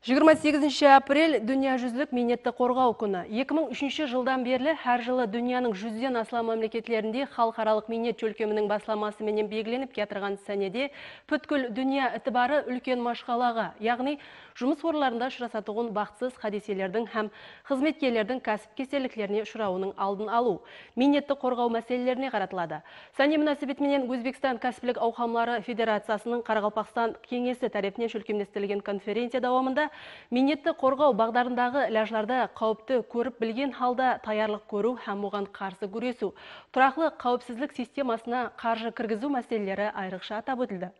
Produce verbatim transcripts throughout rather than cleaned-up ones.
жиырма сегізінші апрель дүниежүзілік минетті қорғау күні. екі мың үшінші жылдан берлі әр жылы дүнияның жүзден астам мемлекеттерінде халықаралық минет өлкемінің басламасымен белгіленіп кетірген сәнеде бүткіл дүния ітібары үлкен машқалаға, яғни жұмыс орындарында ұшырасатығын бақытсыз хадиселердің һәм қызметкерлердің кәсіп кеселіктеріне ұшырауының алдын алу, минетті қорғау мәселелеріне қаратылады. Сәне мөнәсәбетіменен Өзбекстан кәсіптік аухамлары Федерациясының Қарақалпақстан кеңесі тарапынан шөлкемдестірілген конференция дауамында минетті қорғау бағдарындағы ләжларда қауіпті көріп білген халда таярлық көру һәм оған қарсы күресу, тұрақлы қауіпсізлік системасына қаржы кіргізу мәселелері айрықша атап өтілді.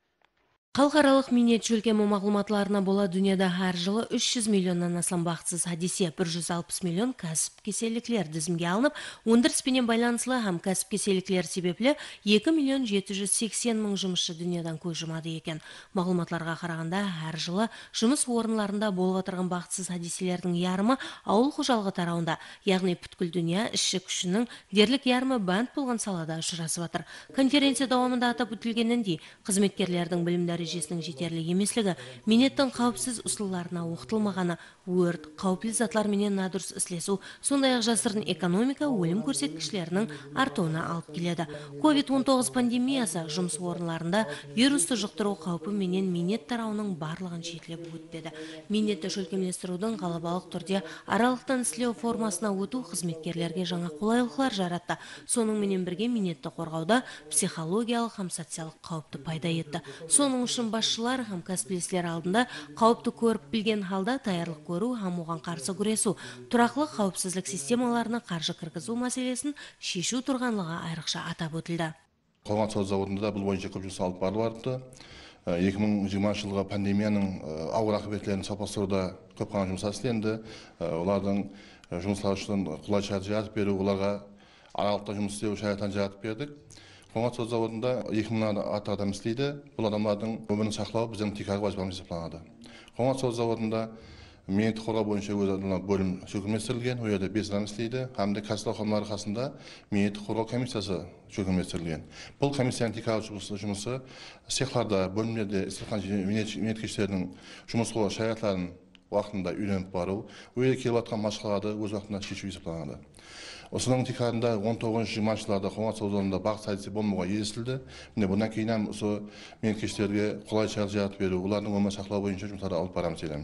Халықаралық минет өлкемі мағлұматларына бола дүнияда әр жылы үш жүз миллионнан астам бақытсыз хадисе, бір жүз алпыс миллион кәсіп кеселіктер тізімге алынып, өндіріспенен байланысылы һәм кәсіп кеселіктер себеплі екі миллион жеті жүз сексен мың жұмысшы дүниядан көз жұмады екен. Мағлұматларға қарағанда әр жылы жұмыс орынларында болып отырған бақытсыз хадиселердің ярымы ауыл қожалығы тарауында, яғни бүткіл дүния ішкі күшінің дерлік ярымы бәнд болған салада ұшырасып жатыр. Конференция дауамында атап өтілгеніндей, қызметкерлердің білім дәрежесінің жетерлік емеслігі, минеттің қауіпсіз ұсылыларына оқытылмағаны, өрт, қауіпті затлар менен надұрыс іслесу, сондай-ақ жасырын экономика өлім көрсеткішлерінің артуына алып келеді. ковид он тоғыз пандемиясы жұмыс орынларында вирусты жұқтыру қаупі менен минет тарауының барлығын шетілеп өтпеді. Минетті шөлкемлестірудің ғалабалық түрде аралықтан іслеу формасына өту қызметкерлерге жаңа қолайлықлар жаратты. Соның менен бірге минетті қорғауда психологиялық һәм социалдық қауіпті пайда етті. Соның үшін басшылар һәм кәсіптестер алдында қауіпті көріп білген халда таярлық көру һәм оған қарсы күресу, тұрақлы қауіпсіздік системаларына қаржы кіргізу мәселесін шешу тұрғанлығы айрықша атап өтілді. Қоғам сот зауытында бұл бойынша көп жұмыс алып барылды. екі мың жиырмасыншы жылғы пандемияның ауыр ақыбетлерін сапастыруда көп қана жұмыс істелінді. Олардың жұмыслар үшін қолай шарт жаратып беру, оларға аралықта жұмыс істеу шарттарын жаратып бердік. Қоғам сот зауытында екі мыңнан артық адам істейді. Бұл адамдардың өмірін сақлау біздің тикарғы вазбамыз есептелінеді. Қоғам сот зауытында минетті қорғау бойынша өз бөлім шөкімлестірілген, ол жерде бес адам істейді. Hamda кәсіп аухамлары арқасында минетті қорғау комиссиясы шөкімлестірілген. Бұл комиссияның тикарғы жұмысы цехларда, бөлімдерде істелген минеткештердің жұмыс қорғау шарттарын уақытында үйреніп бару, ол жерде келіп жатқан машқаларды өз уақытында шешу есептелінеді. Осының тикарында он тоғызыншы жиырмасыншы жылдарда қоғам сот зауытында бақыт хадисе болмауға ересілді. Міне бұдан кейін осы минеткештерге қолай шарт жаратып беру, олардың өмірін сақлау бойынша жұмыстарды алып барамыз едім.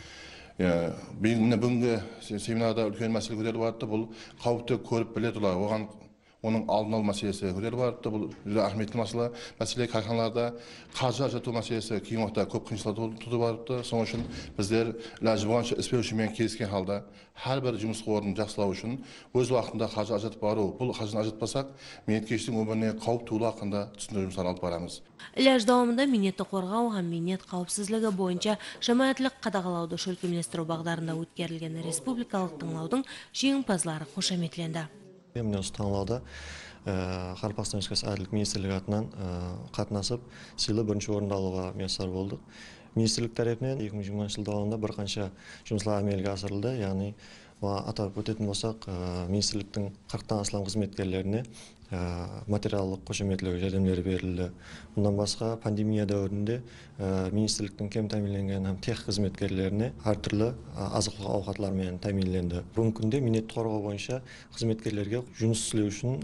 Бүгінгі семинарда үлкен мәселе көтеріліп жатты. Бұл қауіпті көріп біле тұра, оған оның алдын алу мәселесі көтеріліп жатты. Бұл жүзі ахметті мәселе. Мәселе карханаларда қаржы ажырату мәселесі кейін уақытта көп қиыншылық туып жатты. Соның үшін біздер ләжі болғанша іс берушімен келіскен халда әрбір жұмыс орнын жақсылау үшін өз уақытында қаржы ажыратып бару. Бұл қаржыны ажыратпасақ, минеткештің өміріне қауіп туылу хақында түсіндіру жұмыстарын алып барамыз. Ләж дауамында минетті қорғау һәм минет қауіпсіздігі бойынша жамағатлық қадағалауды шөлкемлестіру бағдарында өткерілген республикалық тыңлаудың жеңімпазлары қошаметленді. Мен осы тыңлауда Қарақалпақстан Республикасы Әділдік министрлігі атынан қатынасып, сыйлы бірінші орынды алуға мүйесар болдық. Министрлік тарапынан екі мың жиырмасыншы жылда алында бір қанша жұмыслар әмелге асырылды, яғни атап өтетін болсақ, министрліктің қырықтан астам қызметкерлеріне материалдық қошеметлік жәрдемдері берілді. Бұндан басқа пандемия дәуірінде министрліктің кем тәмінленген һәм тех қызметкерлеріне әртүрлі азық-түлік ауқатлармен тәмінленді. Бүгінгі күнде минетті қорғау бойынша қызметкерлерге жұмыс істеу үшін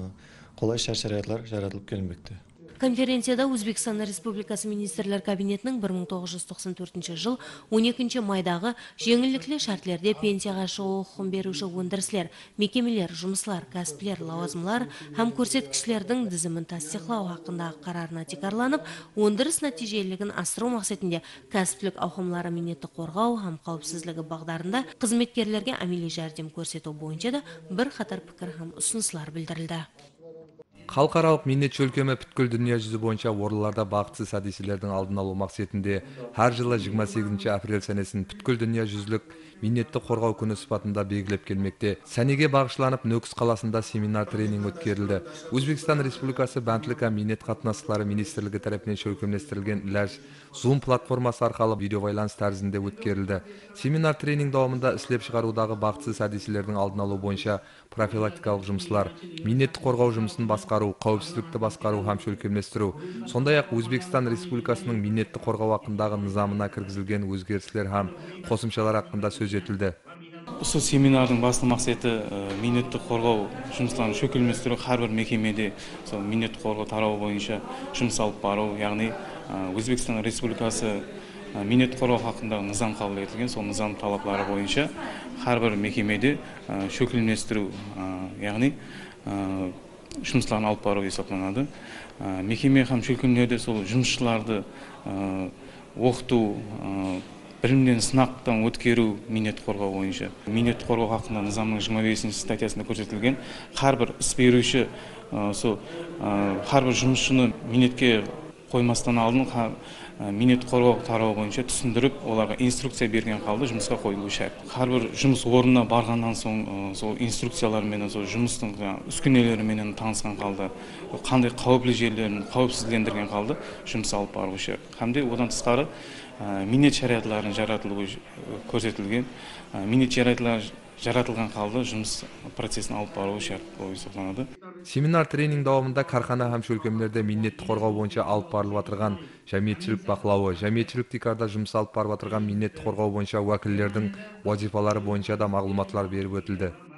қолай шарт-шараттар жаратылып келмекте. Конференцияда Өзбекстан Республикасы министрлер кабинетінің бір мың тоғыз жүз тоқсан төртінші жыл он екінші майдағы жеңілдіклі шартлерде пенсияға шығу құқығын беруші өндіріслер, мекемелер, жұмыслар, кәсіплер, лауазымлар һәм көрсеткішлердің тізімін тасдиқлау хақындағы қарарына тикарланып, өндіріс нәтижелілігін асыру мақсатында кәсіптік ауқымлары минетті қорғау һәм қауіпсіздігі бағдарында қызметкерлерге әмелі жәрдем көрсету бойынша да бір қатар пікір һәм ұсыныстар білдірілді. Халықаралық минет өлкемі бүткіл дүния жүзі бойынша орынларда бақытсыз хадиселердің алдын алу мақсатында әр жылы жиырма сегізінші апрель сәнесін бүткіл дүния жүзілік минетті қорғау күні сыпатында белгілеп келмекте. Сәнеге бағышланып Нөкіс қаласында семинар тренинг өткерілді. Өзбекстан Республикасы Бәнтлік һәм минет қатынастары министрлігі тарапынан шөкемлестірілген ләж Zoom платформасы арқылы видео байланыс тәрізінде өткерілді. Семинар тренинг дауамында іслеп шығарудағы бақытсыз хадиселердің алдын алу бойынша профилактикалық жұмыслар, минетті қорғау жұмысын басқару басқару, қауіпсіздікті басқару һәм чөлкемлестіру, сондай-ақ Өзбекстан Республикасының минетті қорғау хақындағы низамына кіргізілген өзгерістер һәм қосымшалар хақында сөз етілді. Осы семинардың басты мақсаты минетті қорғау жұмыстарын шөкелместіру, әрбір мекемеде сол минетті қорғау тарауы бойынша жұмыс алып бару, яғни Өзбекстан Республикасы минетті қорғау хақындағы низам қабыл етілген, сол низам талаплары бойынша әрбір мекемеде шөкелместіру, яғни жұмыстарын алып бару есептелінеді. Мекеме һәм шөкелмелерде сол жұмысшыларды оқыту, білімден сынақтан өткеру минетті қорғау бойынша. Минетті қорғау хақында низамның жиырма бесінші статьясында көрсетілген, әрбір іс беруші, сол әрбір жұмысшыны минетке қоймастан алдын минетті қорғау тарауы бойынша түсіндіріп, оларға инструкция берген қалды жұмысқа қойылуы шарт. Әрбір жұмыс орнына барғаннан соң сол инструкциялармен, сол жұмыстың үскенелерімен танысқан қалды, қандай қауіпті жерлерін қауіпсіздендірген қалды жұмыс алып бару шарт. Һәмде одан тысқары минет шариғатларының жаратылуы көрсетілген, минет шариғатлары жаратылған қалды жұмыс процесін алып бару шарт болып есептелінеді. Семинар тренинг davomында кархана һәм чөлкемлерде минетті қорғау бойынша алып барылып жатырған жәмиетчілік бақылауы, жәмиетчілік дикарда жұмыс алып барып жатырған минетті қорғау бойынша уәкілдердің вазифалары бойынша да мағлұматлар беріп өтілді.